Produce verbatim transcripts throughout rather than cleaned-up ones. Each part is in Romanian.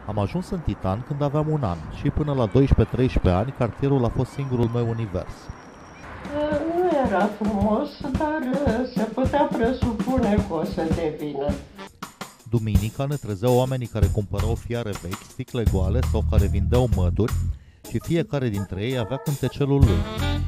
Am ajuns în Titan când aveam un an și până la doisprezece-treisprezece ani cartierul a fost singurul meu univers. Nu era frumos, dar se putea presupune că o să devină. Duminica ne trezeau oamenii care cumpărau fiare vechi, sticle goale sau care vindeau măduri și fiecare dintre ei avea cântecelul lui.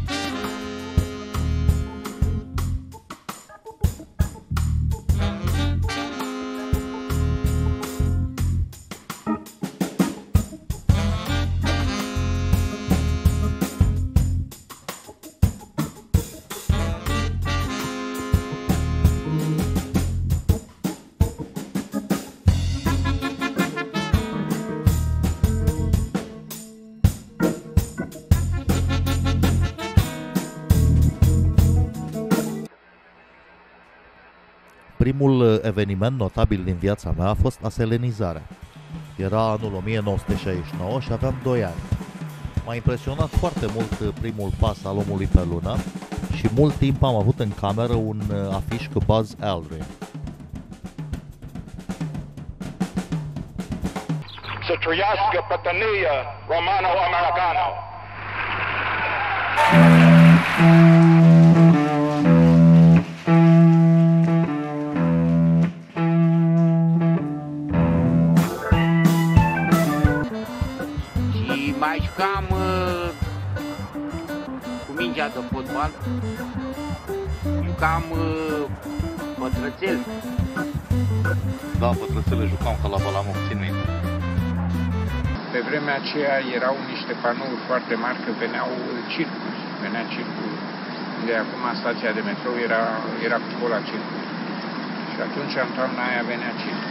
Primul eveniment notabil din viața mea a fost aselenizarea. Era anul o mie nouă sute șaizeci și nouă și aveam doi ani. M-a impresionat foarte mult primul pas al omului pe lună și mult timp am avut în cameră un afiș cu Buzz Aldrin. Să trăiască pătănia romano-americană! Mai jucam uh, cu mingea de fotbal, jucam uh, pătrățel. Da, pătrățele jucam ca la Balamov, țin minte. Pe vremea aceea erau niște panouri foarte mari că veneau circuri, venea circul, unde acum stația de metrou era, era cu școala circul. Și atunci în toamna aia venea circul.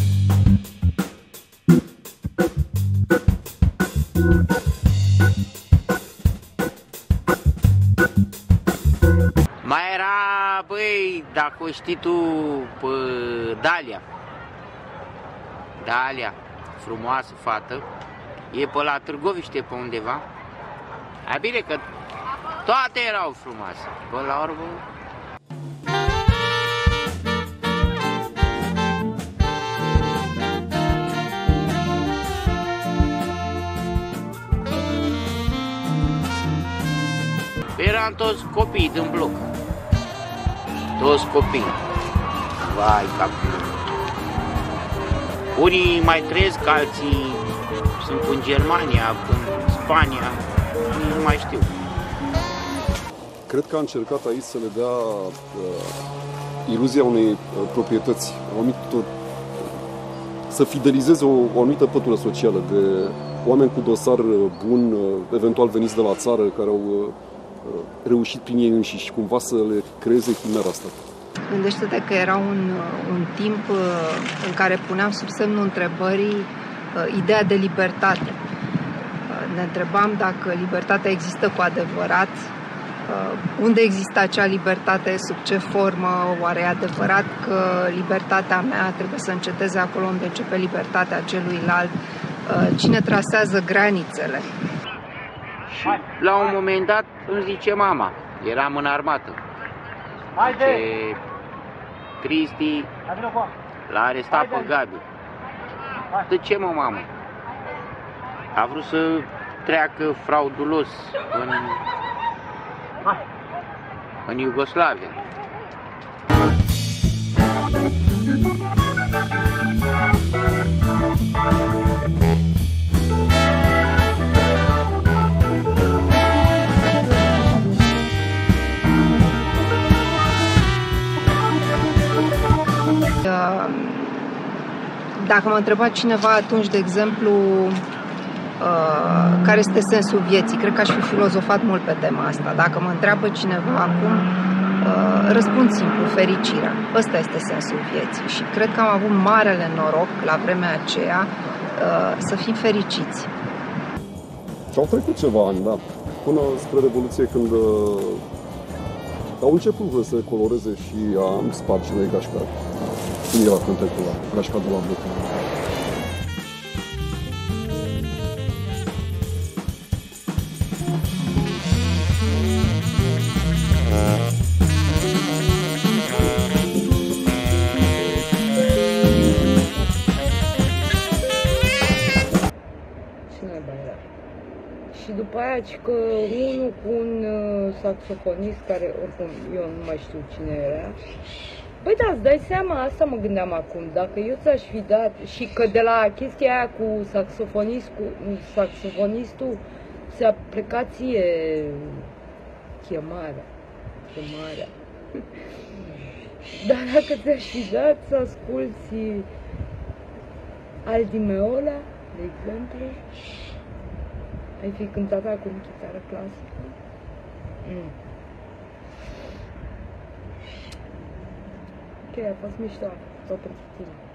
Mai era, băi, dacă o știi tu, pe Dalia. Dalia, frumoasă fată, e pe la Târgoviște pe undeva. A bine că toate erau frumoase, până la urmă. Eram toți copii din bloc. Toți copii. Vai, capul. Unii mai trăiesc, alții sunt în Germania, în Spania, nu mai știu. Cred că a încercat aici să le dea uh, iluzia unei uh, proprietăți, o anumită, să fidelizeze o, o anumită pătură socială de oameni cu dosar bun, uh, eventual veniți de la țară, care au uh, reușit prin ei înșiși cumva să le creeze chimera asta. Gândește-te că era un, un timp în care puneam sub semnul întrebării ideea de libertate. Ne întrebam dacă libertatea există cu adevărat, unde există acea libertate, sub ce formă, oare e adevărat că libertatea mea trebuie să înceteze acolo unde începe libertatea celuilalt, cine trasează granițele. Și la un moment dat îmi zice mama, eram în armată, zice, Cristi l-a arestat pe Gabi. De ce, mă, mamă? A vrut să treacă fraudulos în, în Iugoslavia. Dacă m-a întrebat cineva atunci, de exemplu, care este sensul vieții, cred că aș fi filozofat mult pe tema asta. Dacă mă întreabă cineva acum, răspund simplu, fericirea. Ăsta este sensul vieții și cred că am avut marele noroc la vremea aceea să fim fericiți. Și au trecut ceva ani, da, până spre Revoluție, când au început lucrurile să coloreze și am spart și noi gașca. Cum era cântecul ăla, gașca de la bloc. și după aia că unul cu un uh, saxofonist care oricum eu nu mai știu cine era. Păi da, îți dai seama, asta mă gândeam acum, dacă eu ți-aș fi dat și că de la chestia aia cu saxofonist, cu saxofonistul se-a plecat ție chemarea, chemarea. Dar dacă ți-aș fi dat să asculti Al Di Meola, de exemplu, ai fi cântat acum chitară clasică? Mm. Ok, a fost mișto, tot pentru tine.